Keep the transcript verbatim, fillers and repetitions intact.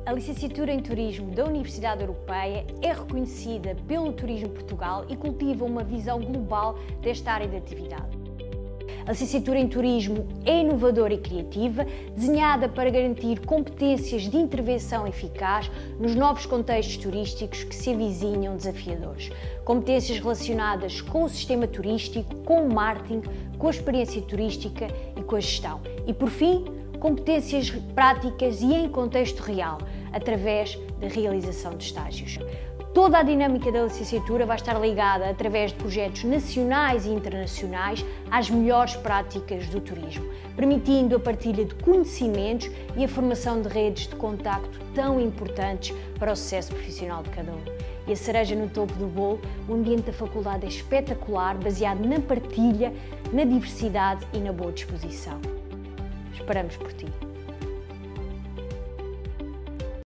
A licenciatura em Turismo da Universidade Europeia é reconhecida pelo Turismo Portugal e cultiva uma visão global desta área de atividade. A licenciatura em Turismo é inovadora e criativa, desenhada para garantir competências de intervenção eficaz nos novos contextos turísticos que se avizinham desafiadores. Competências relacionadas com o sistema turístico, com o marketing, com a experiência turística e com a gestão. E, por fim, competências práticas e em contexto real, através da realização de estágios. Toda a dinâmica da licenciatura vai estar ligada, através de projetos nacionais e internacionais, às melhores práticas do turismo, permitindo a partilha de conhecimentos e a formação de redes de contacto tão importantes para o sucesso profissional de cada um. E a cereja no topo do bolo, o ambiente da faculdade é espetacular, baseado na partilha, na diversidade e na boa disposição. Esperamos por ti.